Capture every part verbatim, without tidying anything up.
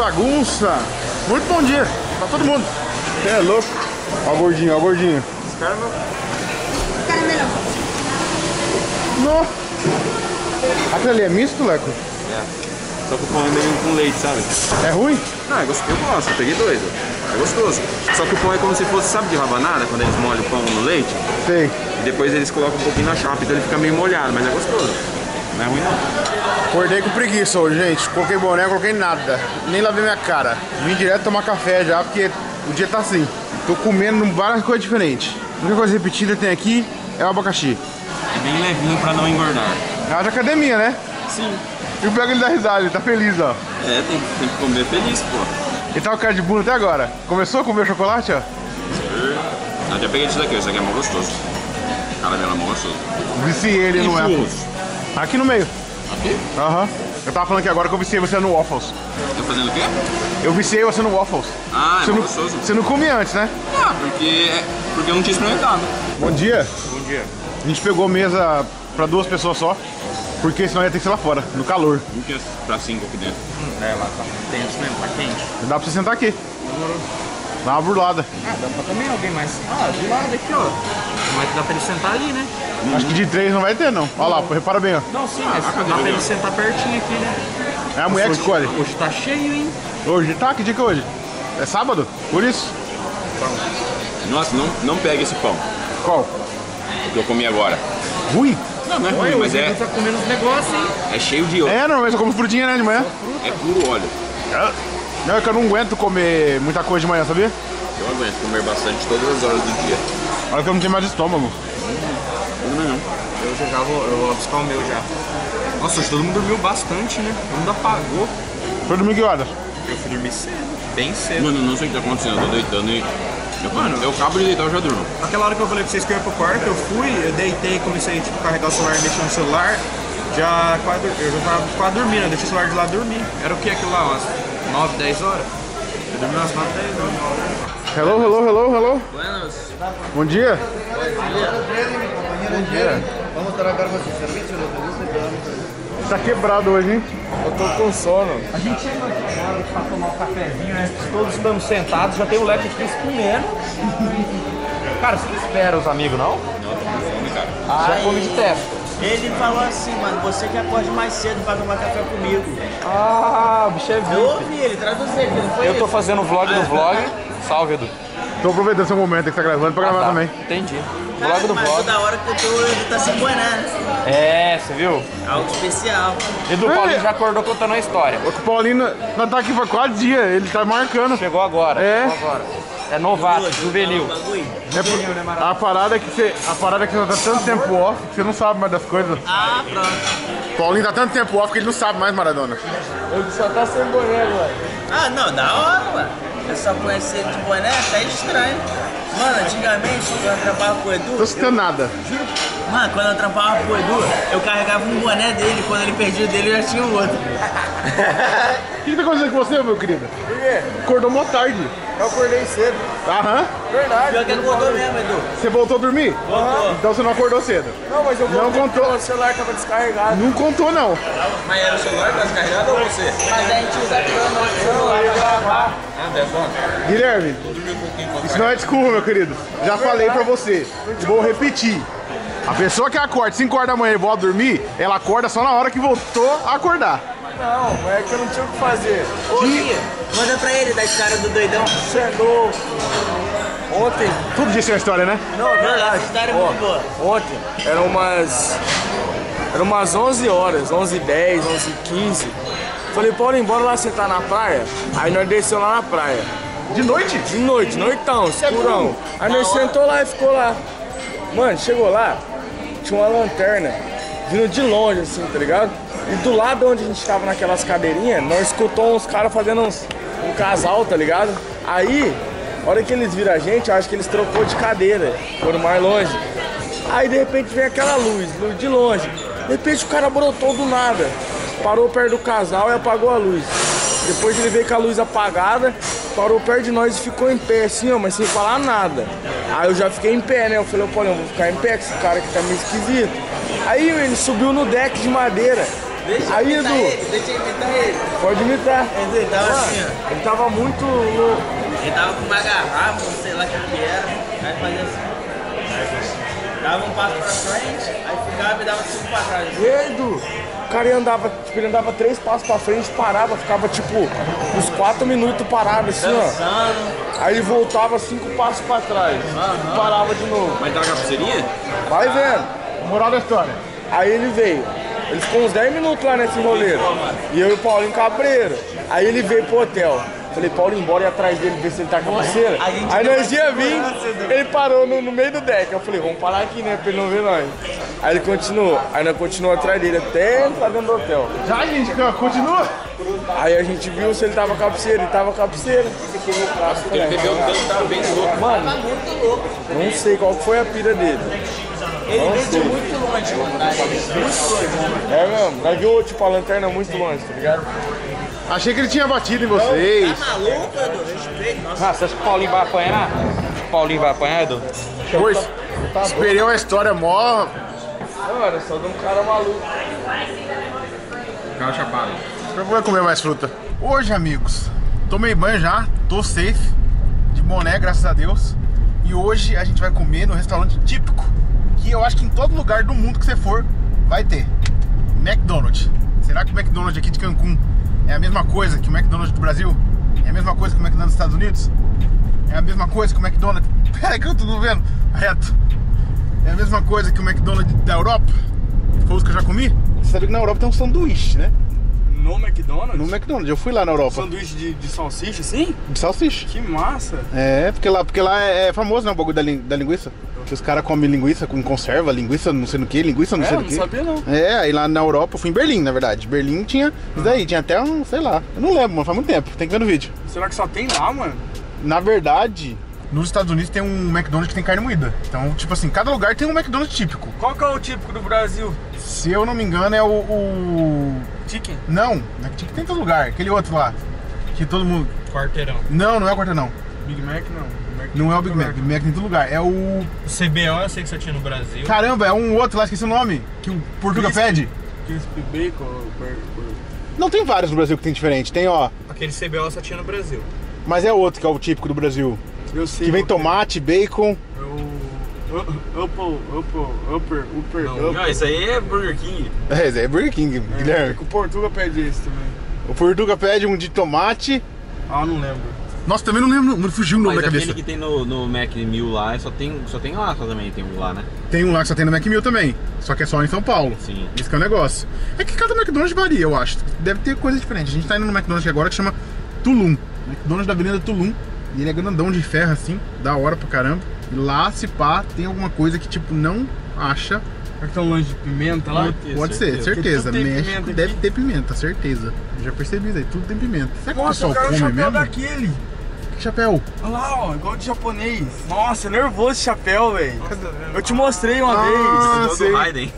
bagunça. Muito bom dia pra todo mundo. Você é louco. Ó o gordinho, ó o gordinho. Esse cara não. Caramelo. Não. Aquele ali é misto, Leco? É. Só que o pão é meio com leite, sabe? É ruim? Não, eu gosto, eu gosto, eu peguei dois, ó. É gostoso. Só que o pão é como se fosse, sabe, de rabanada, quando eles molham o pão no leite? Sei. E depois eles colocam um pouquinho na chapa, então ele fica meio molhado, mas é gostoso. Não é ruim não. Acordei com preguiça hoje, gente. Coloquei boné, coloquei nada. Nem lavei minha cara. Vim direto tomar café já, porque o dia tá assim. Tô comendo várias coisas diferentes. A única coisa repetida que tem aqui é o abacaxi. É bem levinho pra não engordar. É de academia, né? Sim. E o pega ele da risada, ele tá feliz, ó. É, tem, tem que comer feliz, pô. Ele tá com cara de bunda até agora. Começou a comer chocolate, ó? Eu já peguei isso daqui, isso aqui é mó gostoso. Caramelo é mó gostoso. Viciei ele no Waffles. Aqui no meio. Aqui? Aham. Uhum. Eu tava falando que agora que eu viciei você no Waffles. Tá fazendo o quê? Eu viciei você no Waffles. Ah, é você mó não, gostoso. Você não comia antes, né? Ah, porque, porque eu não tinha experimentado. Bom dia. Bom dia. A gente pegou mesa pra duas pessoas só. Porque senão ia ter que ser lá fora, no calor. Não tinha pra cinco aqui dentro. Hum, é, lá tá tenso mesmo, tá quente. Dá pra você sentar aqui. Dá uma burlada. Ah, dá pra também alguém mais. Ah, do lado aqui, ó. Mas dá pra ele sentar ali, né? Hum. Acho que de três não vai ter, não. Olha lá, repara bem, ó. Não, sim, mas dá pra ele sentar pertinho aqui, né? É a mulher que escolhe. Hoje tá cheio, hein? Hoje tá? Que dia que é hoje? É sábado? Por isso? Nossa, não, não pega esse pão. Qual? O que eu comi agora. Ruim? Não, não é ruim, Olha, mas hoje é, ele tá comendo uns negócios, hein? é cheio de óleo. É, não, mas eu como frutinha, né, de manhã. É puro óleo. Não, é que eu não aguento comer muita coisa de manhã, sabia? Eu aguento comer bastante todas as horas do dia. Olha que eu não tenho mais estômago. Eu não, não. Eu já vou, eu vou buscar o meu já. Nossa, hoje todo mundo dormiu bastante, né? Todo mundo apagou. Foi dormir que horas? Eu fui dormir cedo, bem cedo. Mano, eu não sei o que tá acontecendo, eu tô deitando e... Eu, Mano, eu acabo de deitar, eu já durmo. Aquela hora que eu falei pra vocês que eu ia pro quarto, eu fui, eu deitei, comecei tipo, a carregar o celular e mexer no celular. Já quase, eu já tava quase dormindo, eu deixei o celular de lado e dormi. Era o que aquilo lá, umas nove, dez horas? Eu dormi umas nove, dez horas. Hello, hello, hello, hello. Buenos. Bom dia. Bom dia. Vamos tratar com esse serviço, lo que guste, podemos. Tá quebrado hoje, hein? Eu tô com sono. A gente chegou aqui agora pra tomar um cafezinho, né? Todos estamos sentados, já tem o Leco aqui comendo. Cara, você não espera os amigos, não? Não, tô com fome, cara. Já come de testa. Ele falou assim, mano, você que acorde mais cedo pra tomar café comigo. Ah, o bicho é Eu V I P. ouvi ele, traduziu aqui, não foi Eu tô isso? fazendo o vlog do vlog. Salve, Edu. Tô aproveitando seu momento que você tá gravando pra gravar Ah, tá. também. Entendi. Cara, Vlog do mas vlog. o da hora que eu tô, ele tá sem boné, né? É, você viu? Algo especial. Edu, Paulinho já acordou contando a história. O Paulinho, nós tá aqui faz quatro dias, ele tá marcando. Chegou agora. É. Chegou agora. É novato, Falou, juvenil. falou o bagulho. É por- a parada é que você, a parada é que você tá tanto tempo off que você não sabe mais das coisas. Ah, pronto. Paulinho tá tanto tempo off que ele não sabe mais Maradona. Ele só tá sem boné agora. Ah, não, da hora, mano. Eu só conheci ele de boné, tá estranho. Mano, antigamente, quando eu trampava com o Edu, Tô escutando nada. mano, quando eu trampava com o Edu, eu carregava um boné dele, quando ele perdia o dele, eu já tinha o outro. O que, que tá acontecendo com você, meu querido? Por quê? Acordou mó tarde. Eu acordei cedo. Aham. Verdade. Pior que acordou mesmo, Edu. Você voltou a dormir? Voltou. Então você não acordou cedo. Não, mas eu Não voltei contou. porque o celular tava descarregado. Não contou, não. Mas era o celular que tá descarregado ou você? Mas a gente usa o celular pra gravar. Ah, telefone. Guilherme, isso não é desculpa, meu querido. Já falei pra você. Vou repetir. A pessoa que acorda cinco horas da manhã e volta a dormir, ela acorda só na hora que voltou a acordar. Não, mas é que eu não tinha o que fazer. Ô, Guia, manda pra ele da história do doidão. Você andou ontem. Tudo disso é uma história, né? Não, é Mano, verdade. essa história é Ó, muito boa. Ontem eram umas. Eram umas onze horas, onze e dez, onze e quinze. Falei, Paulinho, bora lá sentar na praia. Aí nós desceu lá na praia. De noite? De noite, noitão, escurão. burro. Aí nós sentou lá e ficou lá. Mano, chegou lá, tinha uma lanterna vindo de longe, assim, tá ligado? E do lado onde a gente tava naquelas cadeirinhas, nós escutou uns caras fazendo uns, um casal, tá ligado? Aí, a hora que eles viram a gente, eu acho que eles trocou de cadeira, foram mais longe. Aí de repente vem aquela luz, luz de longe. De repente o cara brotou do nada, parou perto do casal e apagou a luz. Depois ele veio com a luz apagada, parou perto de nós e ficou em pé assim, ó, mas sem falar nada. Aí eu já fiquei em pé, né? Eu falei, pô, eu vou ficar em pé, que esse cara aqui tá meio esquisito. Aí ele subiu no deck de madeira Deixa eu Aí, imitar Edu. ele, deixa eu imitar ele. Pode imitar. Ele tava assim, ó. Ele tava muito louco. Ele tava com uma garrafa, sei lá o que que era. Aí fazia assim. Dava um passo pra frente, aí ficava e dava cinco pra trás. E aí, Edu? O cara ia andava, tipo, ele andava três passos pra frente, parava, ficava tipo uns quatro minutos parado assim, ó. Dançando. Aí ele voltava cinco passos pra trás e parava de novo. Mas dá uma pulseirinha? Vai vendo. Moral da história. Aí ele veio. Ele ficou uns dez minutos lá nesse rolê. E eu e o Paulinho Cabreiro. Aí ele veio pro hotel. Falei, Paulinho, bora ir atrás dele ver se ele tá com a pulseira. A gente Aí deu nós uma ia vir, segurança, Edu. ele parou no, no meio do deck. Eu falei, vamos parar aqui, né, pra ele não ver nós. Aí ele continuou. Aí nós continuamos atrás dele até entrar dentro do hotel. Já, gente, continua. Aí a gente viu se ele tava com a pulseira, ele tava com a pulseira. Ele bebeu tanto, tava bem louco. Mano, Tava muito louco. não sei qual foi a pira dele. Ele veio de muito longe, mano. Tá? Muito longe. É mesmo, nós viu tipo a lanterna muito longe, tá ligado? Achei que ele tinha batido em vocês. Tá maluco, Edu? Respeito. Nossa. Ah, você acha que o Paulinho vai apanhar? O Paulinho vai apanhar, Edu? Pois, esperei uma história mó. Não, era só de um cara maluco. Cara chapado. Eu vou comer mais fruta. Hoje, amigos, tomei banho já, tô safe, de boné, graças a Deus. E hoje a gente vai comer no restaurante típico, que eu acho que em todo lugar do mundo que você for, vai ter. McDonald's. Será que o McDonald's aqui de Cancún é a mesma coisa que o McDonald's do Brasil? É a mesma coisa que o McDonald's dos Estados Unidos? É a mesma coisa que o McDonald's... Pera que eu tô vendo reto. É a mesma coisa que o McDonald's da Europa? Foi os que eu já comi? Você sabe que na Europa tem um sanduíche, né? No McDonald's? No McDonald's, eu fui lá na Europa. Sanduíche de, de salsicha, assim? De salsicha. Que massa! É, porque lá, porque lá é famoso, né, o bagulho da, lin- da linguiça. Que os caras comem linguiça com conserva, linguiça não sei no que, linguiça não É, sei eu no não que. sabia não. É, aí lá na Europa, eu fui em Berlim, na verdade. Berlim tinha isso daí, tinha até um, sei lá, eu não lembro, mas faz muito tempo, tem que ver no vídeo. Será que só tem lá, mano? Na verdade, nos Estados Unidos tem um McDonald's que tem carne moída. Então, tipo assim, cada lugar tem um McDonald's típico. Qual que é o típico do Brasil? Se eu não me engano, é o... o... Chicken? Não, é que tem em todo lugar, aquele outro lá. Que todo mundo... Quarteirão. Não, não é o quarteirão. Big Mac não. Big Mac Não é o tem Big Mac, Big Mac tem em todo lugar. É o... O C B O eu sei que só tinha no Brasil. Caramba, é um outro lá, esqueci o nome. Que o Portuga Crispy. pede. Crispy Bacon, burger, burger. Não, tem vários no Brasil que tem diferente. Tem, ó. Aquele C B O só tinha no Brasil. Mas é outro que é o típico do Brasil. Eu sei. Que vem qual tomate, bacon. é o... Upper, upper, upper, upper, Não, upper. Não, isso aí é Burger King. É, esse aí é Burger King, É, Guilherme. que o Portuga pede esse também. O Portuga pede um de tomate. Ah, não lembro. Nossa, também não lembro, não fugiu o nome Mas da aquele cabeça. que tem no, no Mac Mil lá, só tem, só tem lá só também, tem um lá, né? Tem um lá que só tem no Macmill também. Só que é só em São Paulo. Sim. Esse que é o negócio. É que cada McDonald's varia, eu acho. Deve ter coisa diferente. A gente tá indo no McDonald's aqui agora que chama Tulum. McDonald's da Avenida Tulum. E ele é grandão de ferro assim, da hora pra caramba. E lá, se pá, tem alguma coisa que tipo não acha. Será que tem um lanche de pimenta lá? Pode ser, certeza. Porque tudo tem México pimenta deve aqui. ter pimenta, certeza. Eu já percebi isso aí, tudo tem pimenta. Será que Nossa, o eu pessoal quero um come chapéu mesmo? daquele. Que chapéu? Olha lá, ó, igual de japonês. Nossa, nervoso esse chapéu, velho. Eu te mostrei uma Ah, vez. Todo sei. Raiden.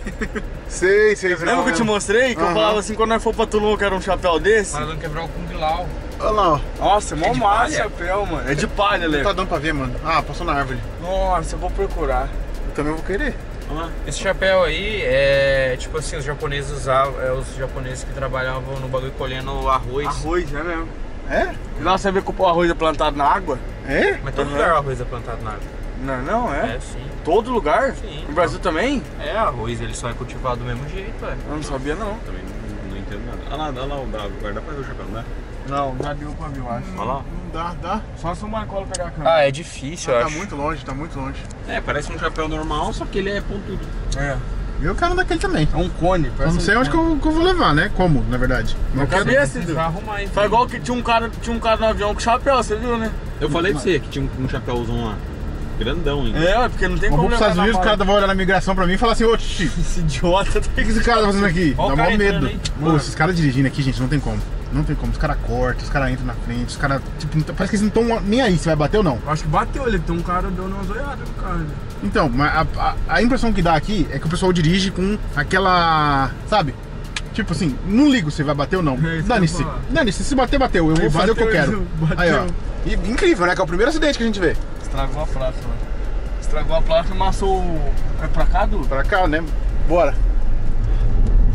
Sei, sei, sei. Lembra que eu te mostrei? Que eu Aham. falava assim, quando nós for pra Tulum, eu quero um chapéu desse? Mas não quebrar o Kung Lao. Olha lá, ó. Nossa, é mó de massa palha? esse chapéu, mano. É de palha, Não Léo. tá dando pra ver, mano. Ah, passou na árvore. Nossa, eu vou procurar. Eu também vou querer. Esse chapéu aí é tipo assim, os japoneses usavam, é os japoneses que trabalhavam no bagulho colhendo arroz. Arroz, é mesmo. É? E lá você vê que o arroz é plantado na água? É? Mas todo Aham. lugar o arroz é plantado na água. Não, não, é? É, sim. Todo lugar? Sim. No Brasil também? É, arroz ele só é cultivado do mesmo jeito, velho. Eu não sabia, não. Também não, não entendo nada. Olha lá, olha lá o Bravo, agora dá pra ver o chapéu, não é? Não, já deu pra ver, eu acho. Olha lá. Não dá, dá. Só se o Marcolo pegar a câmera. Ah, é difícil, eu Tá acho. muito longe, tá muito longe. É, parece um chapéu normal, só que ele é pontudo. É. Eu quero um daquele também. É um cone. Eu parece não sei um onde que cone. eu, que eu vou levar, né? Como, na verdade. Na Eu quero- cabeça, Edu. Vai arrumar, então. Foi igual que tinha um cara, tinha um cara no avião com chapéu, você viu, né? Eu falei pra você que tinha um, um chapéuzão lá. Grandão ainda. É, porque não tem Eu como vou pros levar Estados na Unidos, o mala. cara vai olhar na migração pra mim e falar assim, ô Titi, o Esse idiota tá que, que esse cara tá fazendo aqui? Ó o Dá cara mó entrando medo. aí. Pô, esses caras dirigindo aqui, gente, não tem como. Não tem como. Os caras cortam, os caras entram na frente, os caras, tipo, não tá- parece que eles não estão nem aí se vai bater ou não. Eu acho que bateu ele, tem um cara deu uma zoiada no carro. Então, mas a, a, a impressão que dá aqui é que o pessoal dirige com aquela, sabe? Tipo assim, não ligo se vai bater ou não. É isso que eu ia Dane-se. falar. Dane-se, se bater, bateu. Eu Aí vou fazer o que eu bateu, quero. bateu. Aí, ó. E, incrível, né? Que é o primeiro acidente que a gente vê. Estragou a placa, mano. Estragou a placa e amassou o... É pra cá, Du? Pra cá, né? Bora.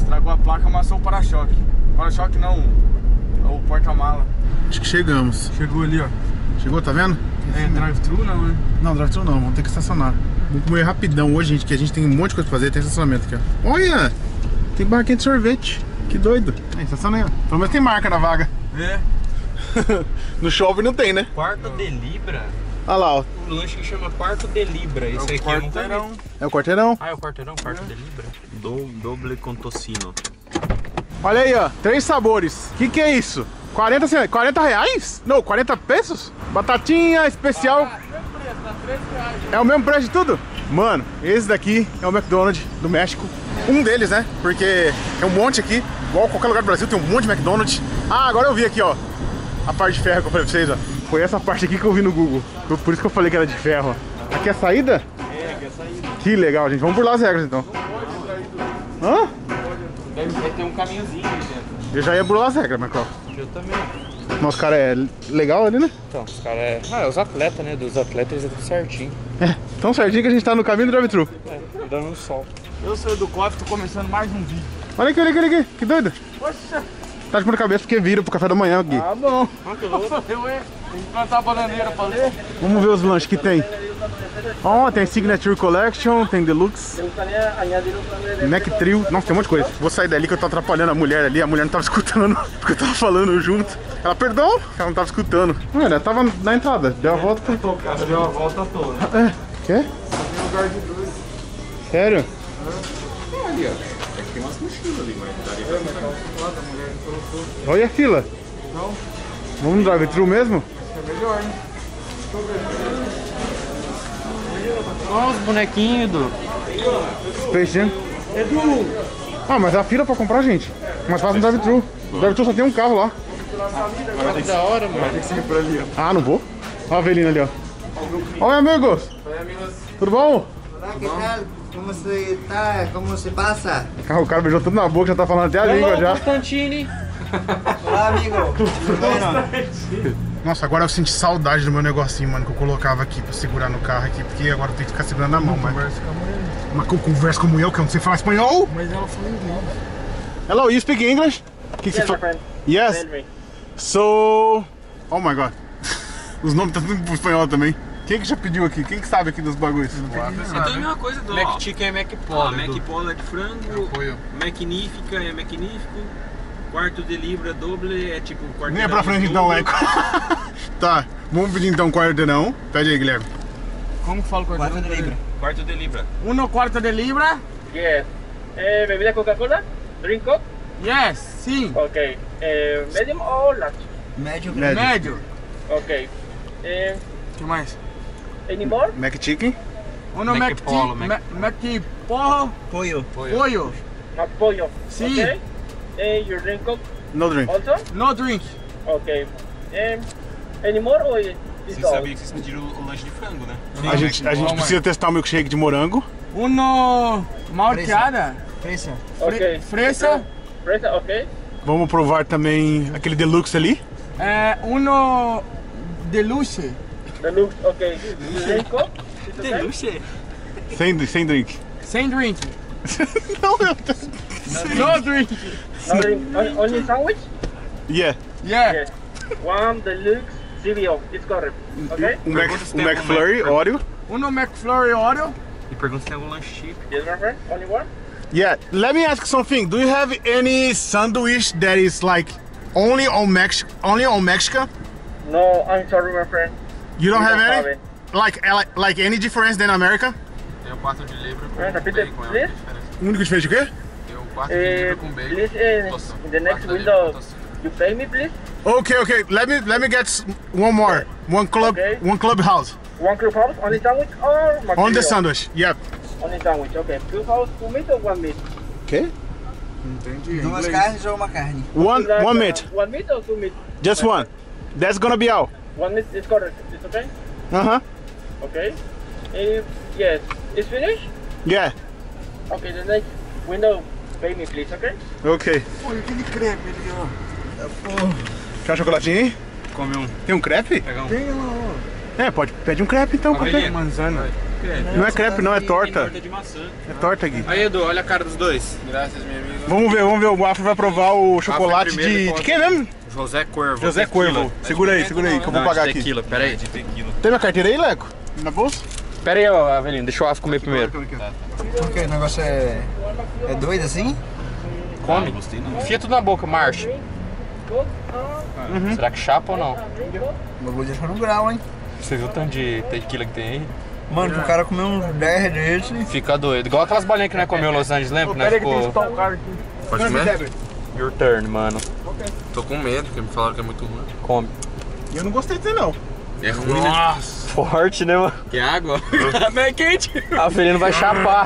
Estragou a placa, amassou o para-choque. Para-choque não, o porta-mala. Acho que chegamos. Chegou ali, ó. Chegou, tá vendo? É, drive-thru não, né? Não, drive-thru não, vamos ter que estacionar. Vamos comer rapidão hoje, gente, que a gente tem um monte de coisa pra fazer. Tem estacionamento aqui, ó. Olha! Tem barraquinha de sorvete. Que doido. É, estaciona aí, ó. Pelo menos tem marca na vaga. É. No shopping não tem, né? Quarto de Libra? Olha lá, ó. O lanche que chama Quarto de Libra. Esse aqui eu nunca vi. É o quarteirão. Ah, é o quarteirão? Quarto de Libra? Do, doble com tocino. Olha aí, ó. Três sabores. Que que é isso? quarenta, ce- quarenta reais? Não, quarenta pesos? Batatinha especial. É o mesmo preço de tudo? Mano, esse daqui é o McDonald's do México. Um deles, né? Porque é um monte aqui. Igual qualquer lugar do Brasil tem um monte de McDonald's. Ah, agora eu vi aqui, ó. A parte de ferro que eu falei pra vocês, ó. Foi essa parte aqui que eu vi no Google. Por isso que eu falei que era de ferro, ó. Aqui é a saída? É, aqui é a saída. Que legal, gente. Vamos burlar as regras, então. Hã? Deve ter um caminhozinho ali dentro. Eu já ia burlar as regras, Marcão. Eu também. Nosso cara é legal ali, né? Então, os caras é... Ah, é os atletas, né? Dos atletas é tudo certinho. É, tão certinho que a gente tá no caminho do drive-thru. É, dando um sol. Eu sou do Coffee, tô começando mais um vídeo. Olha aqui, olha aqui, olha aqui. Que doido. Poxa. Tá de ponta cabeça porque vira pro café da manhã, Gui. Ah, bom. Eu ia plantar a bananeira pra ler. Vamos ver os lanches que tem. Ó, tem Signature Collection, tem Deluxe, Mac Trio. Nossa, tem um monte de coisa. Vou sair dali que eu tô atrapalhando a mulher ali. A mulher não tava escutando porque eu tava falando junto. Ela, perdão, ela não tava escutando. Olha, ela tava na entrada. Deu a volta. Ela deu a volta toda. É. Quê? Tem lugar de dois. Sério? Ali, ó. É que tem umas mochilas ali, mas daria pra ficar. A mulher colocou. Olha a fila. Não, Vamos no drive-thru mesmo? é melhor, né? Olha os bonequinhos do... Space Jam. Ah, mas a fila pra comprar, gente. Mas faz no drive-thru. O drive-thru só tem um carro lá. Que da hora, mano. Tem que ser por ali, ó. Ah, não vou. Olha a velhinha ali, ó. Oi, amigos. Tudo bom? Hola, ¿qué tal? ¿Cómo se está? ¿Cómo se pasa? Ah, o cara beijou tudo na boca, já tá falando até a língua já. Constantine. Hola, amigo. Bueno, Nossa, agora eu senti saudade do meu negocinho, mano, que eu colocava aqui pra segurar no carro aqui, porque agora eu tenho que ficar segurando na mão, mas... Mas que eu converso com mulher, que eu não sei falar espanhol? Mas ela falou inglês. Hello, you speak English? Que que você fala? Yes. So... Oh my god. Os nomes tá tudo em espanhol também. Quem que já pediu aqui? Quem que sabe aqui dos bagulhos? É tudo a mesma coisa do... Mac Chicken é Mac Ó, Polo. Mac Polo é de frango, Magnífica é magnífico, quarto de libra doble é tipo quarto. Nem é pra frente então, Leco. Tá, vamos pedir então um quarteirão. Pede aí, Guilherme. Como que fala o cuatro de libra. Quarto de libra. Uno quarto de libra? Yes. Eh, ¿Bebida Coca-Cola? ¿Drink Coke? Yes, sim. Ok. Eh, ¿Medium o large? Médio. Médio. Médio. Ok. Eh, O que mais? any more? Mac Chicken. Uno Mac Mac Polo, Mac Mac- Mac Porro. Pollo. Pollo. Apoyo. Sim. Okay. Eh, your drink Coke No drink. also? No drink. Ok. Eh, any more or is Vocês all? sabiam que vocês pediram o lanche de frango, né? A gente, a gente precisa testar o milkshake de morango. Uno malteada. Fresa. Ok. Fresa. Fresa, ok. Vamos provar também aquele deluxe ali. É, uno deluxe. Deluxe, ok. Drink Coke? It's okay? Deluxe. Sem, sem drink. Sem drink. Não, eu... No drink. No drink. On- Only sandwich? Yeah. Yeah. Yes. One deluxe C B O. It's correct. Okay? Um, Mac, um McFlurry, Oreo. Uno McFlurry Oreo. E pergunta se tem algum lanche chip. Yes, my friend. Only one? Yeah, let me ask something. Do you have any sandwich that is like only on Mex only on Mexico? No, I'm sorry, my friend. You don't We have don't any? have it. Like, like like any difference than America? Tem o quarto de Libra com Friend, repeat it, bacon, é a please. única diferença. O único diferente o quê? Tem o quarto de Uh, Libra com bacon. please, uh, tosta- in the next quarto de Libra com window, tosta. you pay me, please. Okay, okay. Let me let me get s- one more. One club Okay. one clubhouse. One clubhouse, only sandwich or On the McGriddle? sandwich. Yep. Only sandwich, okay. Clubhouse, two meat or one meat? Okay. Entendi. Duas carnes ou uma carne? One Like, one uh, meat. One meat or two meat? Just one. That's gonna be all. One meat is correct. It's okay? Uh-huh. Okay. If, yes. It's finished? Yeah. Okay, the next window, pay me, please, okay? Okay. Olha aquele crepe ali, ó. Quer um chocolatinho aí? Come um. Tem um crepe? Pega um. Tem lá, É, pode. Pede um crepe então, Uma qualquer. velhinha. ó. Manzana. crepe. Não é crepe, não, é torta. Torta de maçã. É torta, Gui. Aí, Edu, olha a cara dos dois. Graças, minha amiga. Vamos ver, vamos ver. O Afro vai provar o chocolate primeiro, de... depois- De quem mesmo? José Corvo. José Corvo. Segura aí, segura aí, que eu vou Não, pagar de aqui. tequila, pera aí. De tequila. Tem minha carteira aí, Leco? Na bolsa? Pera aí, ó, Avelino, deixa o Afro comer primeiro. Ok, o negócio é. É doido assim? Come. Não gostei não. Enfia tudo na boca, marcha. Será que chapa ou não? O bagulho deixou no grau, hein? Você viu o tanto de tequila que tem aí? Mano, o cara comeu uns dez desses. Fica doido. Igual aquelas bolinhas que nós comeu em Los Angeles, lembra? Nós ficou... um cara aqui. Pode comer? Your turn, mano. Tô com medo, porque me falaram que é muito ruim. Come. E eu não gostei disso, não. É ruim, né? Nossa! Forte, né, mano? Que água? Não é quente. A Avelino vai chapar.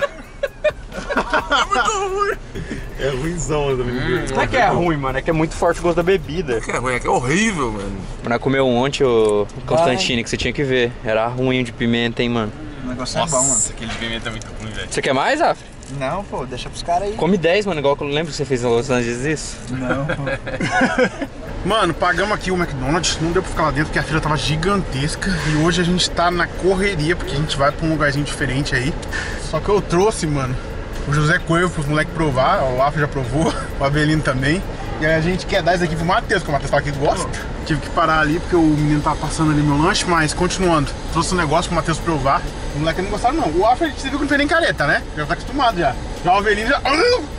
É ruimzão, hum, Não é que é ruim, mano. É que é muito forte o gosto da bebida. Que é ruim, é que é horrível, mano. Nós comeu ontem o Constantine, que você tinha que ver. Era ruim de pimenta, hein, mano. O negócio é bom, mano. Nossa, aquele de pimenta é muito ruim, velho. Você quer mais, Afri? Não, pô, deixa pros caras aí. Come dez, mano. Igual que eu lembro que você fez em Los Angeles isso. Não, pô. Mano, pagamos aqui o McDonald's, não deu pra ficar lá dentro porque a fila tava gigantesca. E hoje a gente tá na correria, porque a gente vai pra um lugarzinho diferente aí. Só que eu trouxe, mano, o José Corvo pros moleques provar. O Afro já provou, o Avelino também. E aí a gente quer dar isso aqui pro Matheus, que o Matheus fala que gosta. Tive que parar ali porque o menino tava passando ali meu lanche, mas continuando. Trouxe um negócio pro Matheus provar. O moleque não gostaram não. O Afro, você viu que não fez nem careta, né? Já tá acostumado já. Já o Avelino já...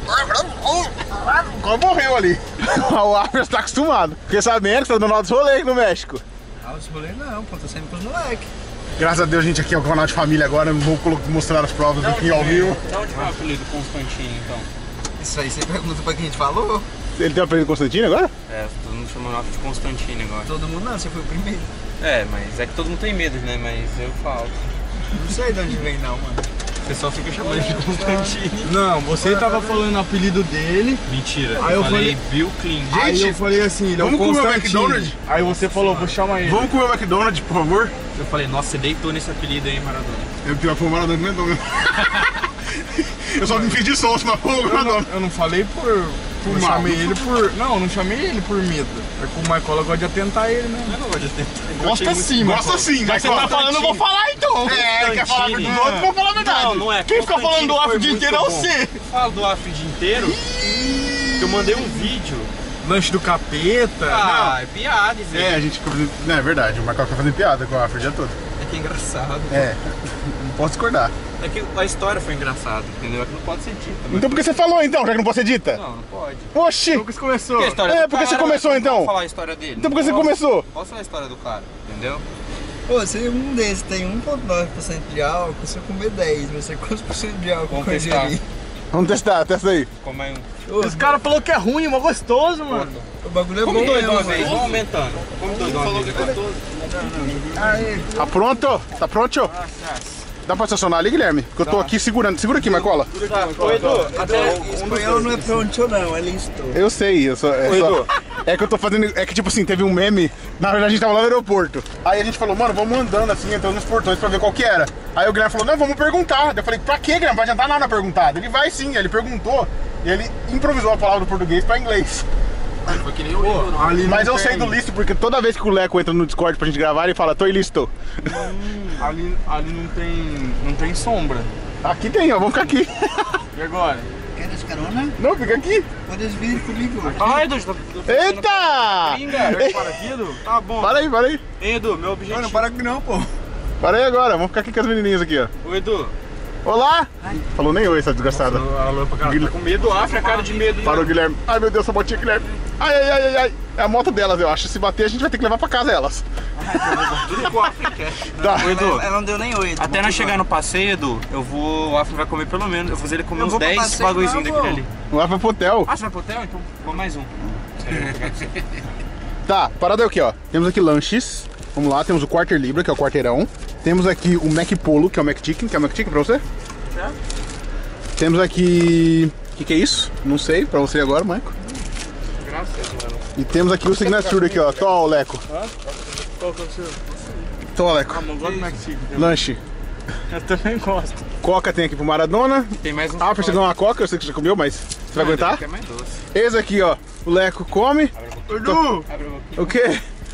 Quase morreu ali. O Afro já tá acostumado. Fiquei sabendo que você tá dando altos rolês no México. Ah, os rolês não, pô, tô saindo pros moleques. Graças a Deus, gente, aqui é o canal de família agora. Não vou colo- mostrar as provas aqui ao vivo. Da onde foi o apelido Constantine, então? Isso aí, você pergunta pra quem a gente falou? Ele tem o apelido Constantino agora? É, todo mundo chama o Afro de Constantine agora. Todo mundo não, você foi o primeiro. É, mas é que todo mundo tem medo, né? Mas eu falo. Não sei de onde vem não, mano. O pessoal fica chamando de Constantine. Não, você tava falando o apelido dele. Mentira. Aí eu falei falei- Bill Clinton. Aí eu falei assim, ele é o vamos comer o Constantine. McDonald's? Aí você falou, vou chamar ele. Vamos comer o McDonald's, por favor? Eu falei, nossa, você deitou nesse apelido aí, Maradona. É pior que o Maradona não é dono. Eu só me fiz de sonso, mas foi o Eu não, Maradona. eu não falei por... por eu mal. chamei ele por... Não, eu não chamei ele por medo. É que o Marcola gosta de atentar ele, né? Eu não gosto de tentar. Gosta sim, Gosta sim, mas você tá falando, eu vou falar então. É, ele quer falar dos outros, eu vou falar a verdade. Não, não é. Quem fica falando do Constantine Afro o foi dia inteiro é muito você. bom. Fala do Afro o dia inteiro. Que eu mandei um vídeo. Lanche do capeta. Ah, é piada, isso aí. É, a gente fica fazendo... Não, é verdade, o Marcão fica fazendo piada com o Afro o dia todo. É que é engraçado. É, não posso discordar. É que a história foi engraçada, entendeu? É que não pode ser dita. mas- Então por que você falou então, já que não pode ser dita? Não, não pode. Oxi! Lucas começou. Porque a história É, do porque você cara, começou, não então. Vamos falar a história dele. Então por que você Não posso- começou? Posso falar a história do cara, entendeu? Pô, se um desses tem um vírgula nove por cento de álcool, se eu comer dez, vai ser quantos por cento de álcool Vamos com testar. ingerir? Vamos testar, testa aí. Como é um... Ô, Esse cara falou que é ruim, mas gostoso, mano. o bagulho é Come bom dois de mesmo, uma vez, mano. vamos aumentando. Come dois de uma vez. Aí, Tá pronto? Tá pronto? Dá pra estacionar ali, Guilherme? Porque eu tô aqui segurando. Segura aqui, Marcola. Ô, Edu, até... espanhol não é pronto não, é listo. Eu sei, eu só, é, só, é que eu tô fazendo. É que tipo assim, teve um meme. Na verdade a gente tava lá no aeroporto. Aí a gente falou, mano, vamos andando assim, entrando nos portões pra ver qual que era. Aí o Guilherme falou, não, vamos perguntar. Daí eu falei, pra quê, Guilherme? Não vai adiantar nada perguntar. Ele vai sim, ele perguntou. E ele improvisou a palavra do português pra inglês. Foi que nem eu ia, não. Ali Mas não eu sei tem- do listo, porque toda vez que o Leco entra no Discord pra gente gravar, ele fala, tô listo. Ali, ali não tem. não tem sombra. Aqui tem, ó, vamos ficar aqui. E agora? Quer esse carona? Não, fica aqui. Pode vir comigo. Ah, Edu, tá... Eita! Pinga, para aqui, Edu? Tá bom. Para aí, para aí. Hein, Edu, meu objetivo... Não, não para aqui não, pô. Para aí agora, vamos ficar aqui com as menininhas aqui, ó. Ô, Edu. Olá! Falou nem oi, essa desgraçada. Alô, pra cara, tá com medo, Afro, é cara de medo. Parou, Guilherme. Ai, meu Deus, essa botinha, Guilherme. Ai, ai, ai, ai, ai. É a moto delas, eu acho. Se bater, a gente vai ter que levar pra casa elas. Tudo que o Afro quer. Tá. Ô, Edu, Ela, ela não deu nem oi. até nós chegar no passeio, Edu, eu vou... O Afro vai comer pelo menos... Eu vou fazer ele comer Eu uns vou pra dez passeio, bagulhozinhos não, daquele pô. ali. Lá vai pro hotel. Ah, você vai pro hotel? Então, vou mais um. Tá, parada aqui, ó. Temos aqui lanches. Vamos lá, temos o Quarter Libra, que é o quarteirão. Temos aqui o Mac Polo, que é o Mac Chicken. Quer o Mac Chicken pra você? É. Temos aqui... O que, que é isso? Não sei, pra você agora, Maico. Graças, mano. E temos aqui o Signature aqui, ó. Tó, Leco. Qual que é o seu? Tó, Leco. Ah, não gosto do Mexico. Lanche. Eu também gosto. Coca tem aqui pro Maradona. Tem mais um... Ah, pra você ganhar uma Coca, eu sei que você já comeu, mas você vai aguentar? Que é mais doce. Esse aqui, ó. O Leco come. Edu! Abre a boca. O quê?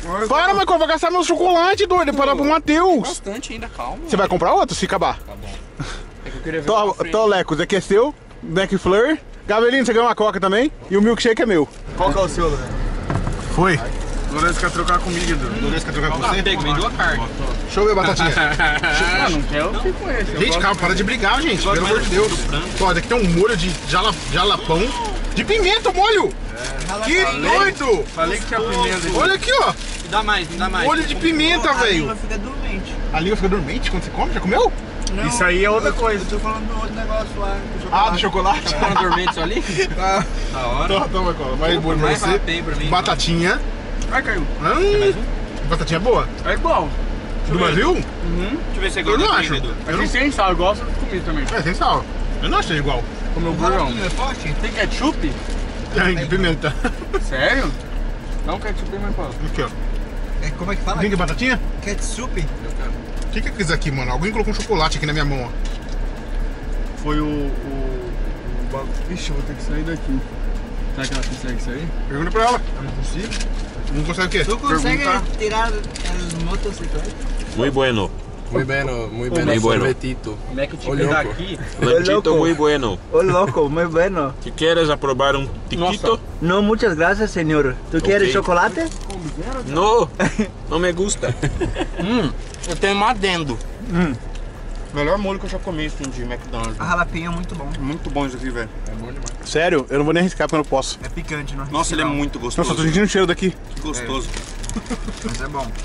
Para, Michael, eu vou gastar meu chocolate, doido, para dar pro Matheus. Bastante ainda, calma. Você vai comprar outro se acabar? Tá bom. É que eu queria ver Tô, pra frente. tô Lecos, aqui é seu, McFlurry. Gabelinho, você ganhou uma coca também. E o milkshake é meu. Qual que é o seu, Lorena? Foi. Lourenço quer trocar comigo, Edu. Lourenço quer trocar com Ah, você? pega, vem duas carnes. Deixa eu ver, Batatinha. Ah, não quer, eu fico com esse. Gente, calma, para de brigar, gente. Pelo amor de Deus. Ó, daqui tem um molho de jala, jalapão. De pimenta, molho. Que doido. Falei que tinha pimenta. Olha aqui, ó. Me dá mais, me dá mais. Molho de pimenta, A velho. língua fica dormente. A língua fica dormente quando você come? Já comeu? Não, Isso aí é outra coisa. Eu tô falando do outro negócio lá. Do Ah, do chocolate? Tá ficando dormente isso ali? Ah, Da hora. toma, toma, cola. Mais molho pra mais você. rápido aí pra mim. Batatinha. Ai, caiu. Hum, batatinha boa? É igual. Do Brasil? Deixa eu ver se você Eu não gosta acho. Edu. Eu não... Aqui sem sal, eu gosto de comer também. É, sem sal. Eu não achei igual. Como o burrão. é forte? Tem ketchup? Tem de pimenta. Sério? Não ketchup tem mais fala. Aqui, ó. É, como é que fala? Tem que batatinha? Ketchup? O que que é isso aqui, mano? Alguém colocou um chocolate aqui na minha mão, ó. Foi o... o, o bagulho. Ixi, eu vou ter que sair daqui. Será que ela consegue sair? Pergunta pra ela. Não é possível. Não consegue o quê? Tu consegue Perguntar. tirar as motocicletas? Muy bueno. Muy bueno, muy bueno. Muy bueno. Sorvetito. Como é que te Olha, pegar louco. aqui? Lanchito muy bueno. Oh, loco, muy bueno. ¿Qué quieres aprobar un tiquito? No, muchas gracias, señor. ¿Tú quieres Ok. chocolate? No, no me gusta. Hum, eu tenho um adendo. Hum. Melhor molho que eu já comi assim, de McDonald's. A jalapinho é muito bom. Muito bom isso aqui, velho. Sério? Eu não vou nem arriscar porque eu não posso. É picante, não Nossa, ele é muito Nossa, gostoso. eu tô sentindo o cheiro daqui. Que gostoso. Mas é bom.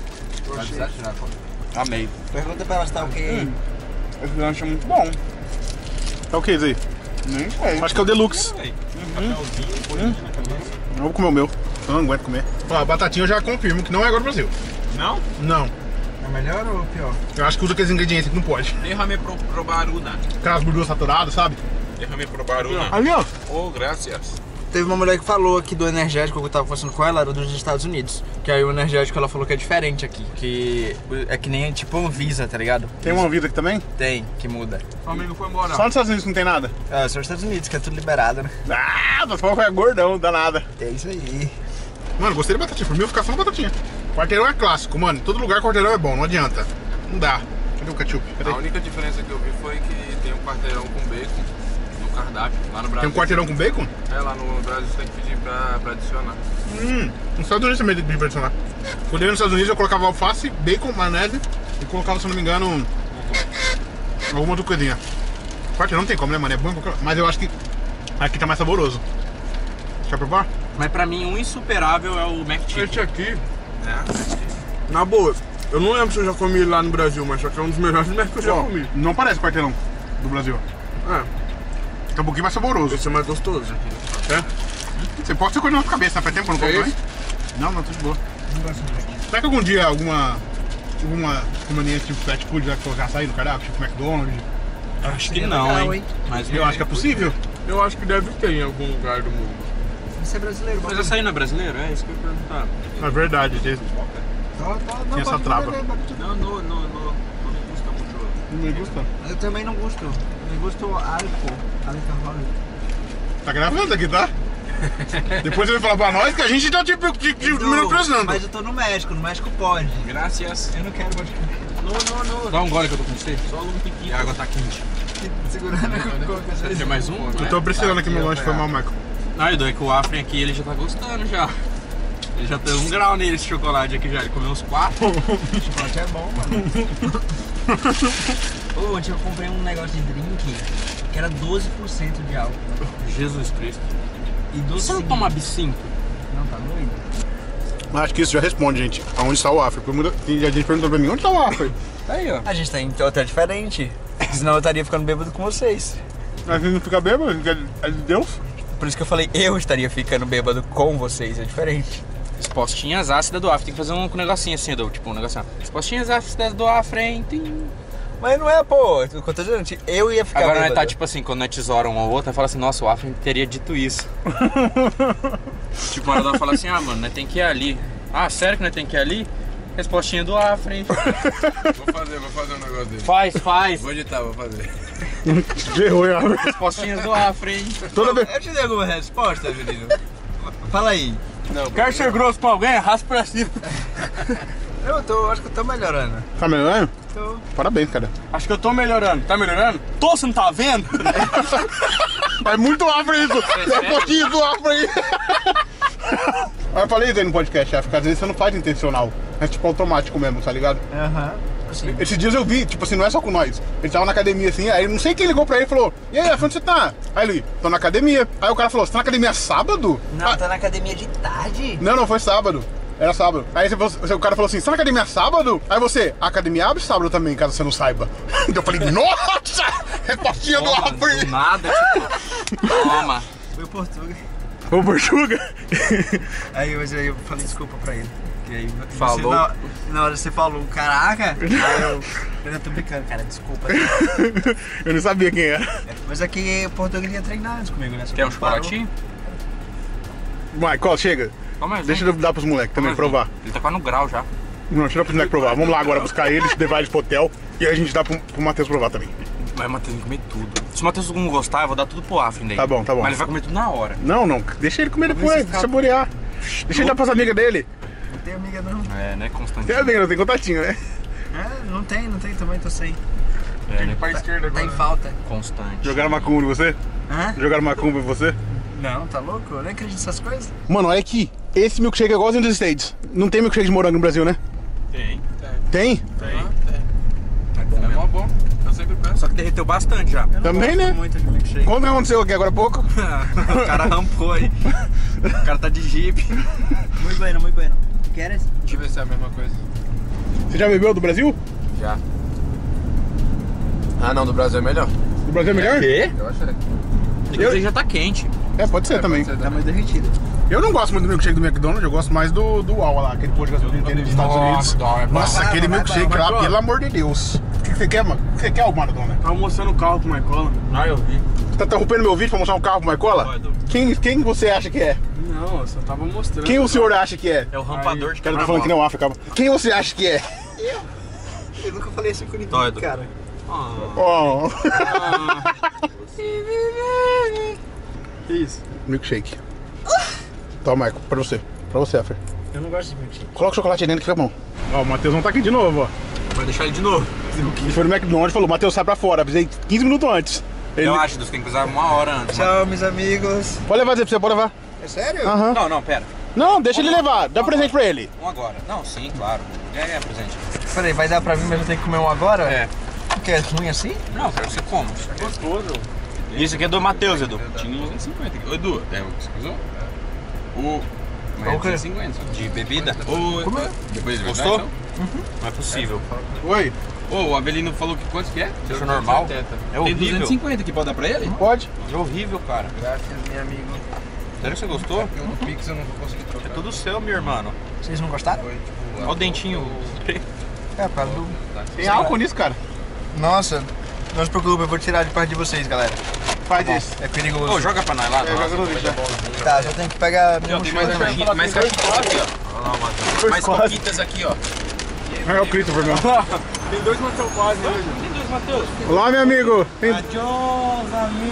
Amei. Pergunta pra ela se tá ok. Esse lanche é muito bom. Tá o que isso aí? Nem sei. Acho que é o Deluxe. Eu vou comer o meu. Eu não aguento comer. Ó, a batatinha eu já confirmo que não é agora do Brasil. Não? Não. É melhor ou pior? Eu acho que usa aqueles ingredientes que não pode. Déjame pro, probar una. Aquelas gorduras saturadas, sabe? Déjame probar una. Ali, ó. Oh, gracias. Teve uma mulher que falou aqui do energético que eu tava conversando com ela, era dos Estados Unidos. Que aí o energético ela falou que é diferente aqui. Que é que nem tipo Anvisa, tá ligado? Tem uma vida aqui também? Tem, que muda. O amigo foi embora. Só nos Estados Unidos não tem nada. Ah, só nos Estados Unidos, que é tudo liberado, né? Ah, tô falando que é gordão, dá nada. É isso aí. Mano, gostei da batatinha. Por mim eu vou ficar só na batatinha. Quarteirão é clássico, mano. Em todo lugar quarteirão é bom, não adianta. Não dá. Cadê o ketchup? Cadê? A única diferença que eu vi foi que tem um quarteirão com bacon no cardápio. Lá no Brasil. Tem um quarteirão com bacon? É, lá no Brasil você tem que pedir pra, pra adicionar. Hum, nos Estados Unidos também tem que adicionar. Quando eu ia nos Estados Unidos eu colocava alface, bacon, maionese e colocava, se não me engano, alguma outra coisinha. Quarteirão não tem como, né, mano? É bom, mas eu acho que aqui tá mais saboroso. Quer provar? Mas pra mim, um insuperável é o Esse McChicken. aqui, na boa, eu não lembro se eu já comi ele lá no Brasil, mas só que é um dos melhores Mac que eu já Ó, comi. não parece quarteirão do Brasil. É, Tá um pouquinho mais saboroso. esse é mais gostoso. Você pode ter coisa na sua cabeça, faz tempo que eu não É como isso? mais? Não, não, tudo de boa. Será que algum dia alguma alguma conveniência tipo fast food vai colocar açaí no cardápio, tipo McDonald's? Acho que não, legal, hein? hein? Mas Eu acho que é possível. Eu acho que deve ter em algum lugar do mundo. Você é brasileiro, Mas açaí não é brasileiro? É isso que eu ia perguntar. É verdade, tem tem essa trava. Não, não, não, não, não me gusta muito. Não me gusta. Eu também não gosto. Me gosto álcool. Alcohol. Tá gravando aqui, tá? Depois você vai falar pra nós que a gente tá tipo, tipo, tipo menosprezando. Mas eu tô no México, no México pode. Graças. Eu não quero vodka. Não, não, não. Dá um gole que eu tô com sede. Só um piquinho. E a água tá quente. Segurando a coca. Quer mais um? Eu tô precisando aqui meu lanche, foi mal, Michael. Ah, Edu, é que o Afren aqui, ele já tá gostando já. Ele já tem um grau nele esse chocolate aqui já. Ele comeu uns quatro. Chocolate é bom, mano. Ô, ontem eu comprei um negócio de drink que era doze por cento de álcool. Jesus Cristo. E doze Você não toma absinto? Não, tá doido? Acho que isso já responde, gente. Aonde está o Afro? Tem gente perguntando pra mim, onde está o Afro? Aí, ó. A gente tá em hotel diferente. Senão eu estaria ficando bêbado com vocês. A gente não fica bêbado, é de Deus. Por isso que eu falei, eu estaria ficando bêbado com vocês, é diferente. Respostinhas ácidas do Afren. Tem que fazer um negocinho assim, Edu. Tipo um negocinho. Respostinhas ácidas do Afren. Tim. Mas não é, pô. O que eu tô dizendo, eu ia ficar Agora nós bêbado. tá tipo assim, quando nós tesoura um ou outro, nós fala assim, nossa, o Afren teria dito isso. Tipo, a hora dela fala assim, ah, mano, nós tem que ir ali. Ah, sério que nós tem que ir ali? Respostinha do Afren. Vou fazer, vou fazer um negócio dele. Faz, faz. Vou editar, vou fazer. Errou, Afro. Respostinhas do Afren. Toda vez. Eu te dei alguma resposta, menino? Fala aí. Não, Quer ser grosso com alguém? Arrasta pra cima. Eu tô, acho que eu tô melhorando. Tá melhorando? Tô. Parabéns, cara. Acho que eu tô melhorando. Tá melhorando? Tô, você não tá vendo? É muito afro isso. É um pouquinho do afro aí. Eu falei isso aí no podcast, chefe, que às vezes você não faz intencional. É tipo automático mesmo, tá ligado? Aham. Sim. Esses dias eu vi, tipo assim, não é só com nós. Ele tava na academia assim, aí não sei quem ligou pra ele e falou: E aí, onde você tá? Aí ele, tô na academia. Aí o cara falou: Você tá na academia sábado? Não, Ah, tá na academia de tarde. não, não, foi sábado. Era sábado. Aí você, você- o cara falou assim: Você tá na academia sábado? Aí você, a academia abre sábado também, caso você não saiba. Então eu falei: Nossa! É pastinha do Toma, afro aí. do nada, tipo. Toma. Foi o Portuga. Ô, Portuga. Aí mas aí eu falei desculpa pra ele. E aí você, Falou. na, na hora você falou, caraca, aí eu, eu não tô brincando, cara, desculpa. Eu não sabia quem era. Mas aqui o Portuga ia treinar antes comigo, né? Só Quer um que parou. chocolatinho? Michael, chega. Toma mais um. Deixa eu dar pros moleques também Toma mais um. provar. Ele tá quase no grau já. Não, deixa eu dar pros moleques provar. Vamos lá agora buscar eles, levar eles pro hotel. E aí a gente dá pro, pro Matheus provar também. Mas o Matheus tem que comer tudo. Se o Matheus não gostar, eu vou dar tudo pro Afrin daí. Tá bom, tá bom. Mas ele vai comer tudo na hora. Não, não. Deixa ele comer depois, ficar- saborear. Deixa ele dar pras amigas dele. Não tem amiga não. É, né, Constantino? Tem amiga, não tem contatinho, né? É, não tem, não tem também, tô sem. É, né, Pra esquerda Tá agora. em falta. Constante. Jogaram macumba em você? Hã? Jogaram macumba em você? Não, tá louco? Eu nem acredito nessas coisas. Mano, olha aqui. Esse milkshake é igualzinho dos States. Não tem milkshake de morango no Brasil, né? Tem. Tem? É mó bom. Eu sempre peço. Só que derreteu bastante já. Também, né? Muito de milkshake. Quando aconteceu aqui agora há pouco? O cara rampou aí. O cara tá de jeep. Muito bueno, muito bueno. Queres? Deixa eu ver se é a mesma coisa. Você já bebeu do Brasil? Já. Ah não, do Brasil é melhor. Do Brasil é melhor? Quê? Eu achei. Ele já tá quente. É, pode ser também. Tá mais derretido. Eu não gosto muito do milkshake do McDonald's, eu gosto mais do, do Wawa lá, aquele posto de gasolina que tem nos Estados Unidos. Nossa, Vai, aquele vai, milkshake vai, lá, vai, pelo amor de Deus. O que que você quer, mano? O que você quer, o Maradona? Tava mostrando o carro pro Michael. Ah, eu vi. Você tá interrompendo meu vídeo pra mostrar um carro pro Michaela? Pode. Quem, quem você acha que é? Não, eu só tava mostrando. Quem o senhor acha que é? É o rampador de Cara, eu tô falando que não é o África, calma. Quem você acha que é? Eu nunca falei assim com ninguém, Doido. cara. Oh. Que isso? Milkshake. Toma, Michael, pra você. Pra você, Afra. Eu não gosto de milkshake. Coloca o chocolate aí dentro que fica bom. Ó, o Matheus não tá aqui de novo, ó. Vai deixar ele de novo. Ele foi no McDonald's e falou: Matheus, sai pra fora. Avisei quinze minutos antes. Ele... Eu acho que tem que usar uma hora antes. Tchau, meus amigos. Pode levar dizer pra você, pode levar. É sério? Aham. Não, não, pera. Não, deixa ele levar. Dá presente pra ele. Um agora. Não, sim, claro. É, é presente. Peraí, vai dar pra mim, mas eu tenho que comer um agora? É. Porque é ruim assim? Não, quero que você coma. Gostoso. Isso aqui é do Matheus, Edu. Tinha uns duzentos e cinquenta aqui. Ô, Edu, é o que você usou? O... Mas é O quê? duzentos e cinquenta. De bebida. O... Depois de Gostou? verdade, Não é possível. Oi, então? Ô, o Avelino falou que quanto que é? Isso é normal? setenta. É Tem horrível. duzentos e cinquenta aqui, pode dar pra ele? pode? É horrível, cara. Graças, meu amigo. Sério que você gostou? Eu no Pix eu não vou conseguir trocar. É tudo seu, meu irmão. Vocês não gostaram? Olha o dentinho. É, por causa do... Tem álcool nisso, cara. Nossa, não se preocupe, eu vou tirar de parte de vocês, galera. Faz isso. É perigoso. Ô, joga pra nós lá. É, joga no vídeo já. Tá, já tenho que pegar minha Ó, tem mochila mais também. caixinhas, mais caixinhas aqui, ó. Olha lá, Matheus. Mais coquitas aqui, ó. É o Christopher mesmo. Tem dois Matheus quase, né? Tem dois Matheus. Olá, meu amigo. Tem... Adiós,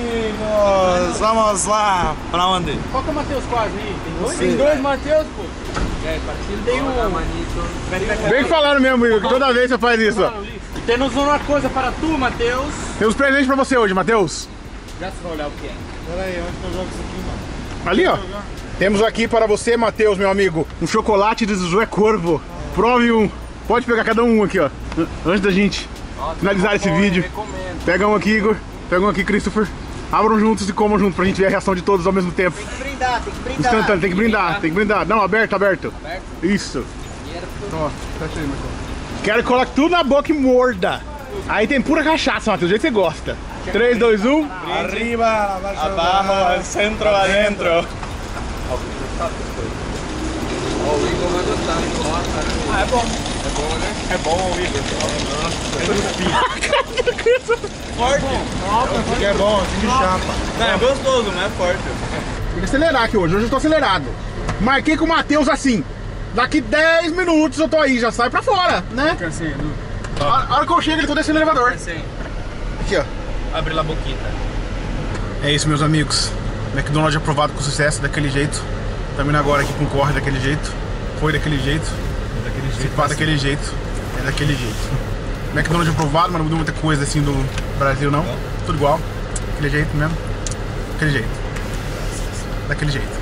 amigos! Vamos lá! Pra onde? Qual que é o Matheus quase aí? Tem dois? Tem dois Matheus, pô. É, parecido. Tem um. Bem que falaram mesmo, Igor, que toda vez você faz isso. ó. Temos uma coisa para tu, Matheus. Temos presente pra você hoje, Matheus. Já se vai olhar o que é. Peraí, onde que eu jogo isso aqui, mano? Ali, ó. Temos aqui para você, Matheus, meu amigo, um chocolate de Josué Corvo. Prove um. Pode pegar cada um aqui, ó. Antes da gente finalizar esse vídeo. Pega um aqui, Igor. Pega um aqui, Christopher. Abram juntos e comam juntos pra gente ver a reação de todos ao mesmo tempo. Tem que brindar, tem que brindar. Instantâneo, tem que brindar, tem que brindar. Não, aberto, aberto. Isso. Ó, fecha aí, Marcão. Quero que coloque tudo na boca e morda. Aí tem pura cachaça, Matheus, do jeito que você gosta. três, dois, um. Arriba, abaixo, al centro, adentro. Ó, o Igor vai gostar, hein? Ah, é bom. É bom, né? É bom o Igor. Forte. Porque é bom, assim de chapa. Não, é gostoso, não é forte. Tem que acelerar aqui hoje, hoje eu tô acelerado. Marquei com o Matheus assim. Daqui dez minutos eu tô aí, já sai pra fora, né? Assim, Edu. A hora que eu chego, ele tô descendo o elevador. Sim. Aqui, ó. Abre a boquita. É isso, meus amigos. McDonald's aprovado com sucesso, daquele jeito. Tá vindo agora aqui com corte daquele jeito. Foi daquele jeito. Daquele Se jeito. pá daquele jeito. É daquele jeito. McDonald's aprovado, mas não mudou muita coisa assim do Brasil não. Tudo igual. Daquele jeito mesmo. Daquele jeito. Daquele jeito.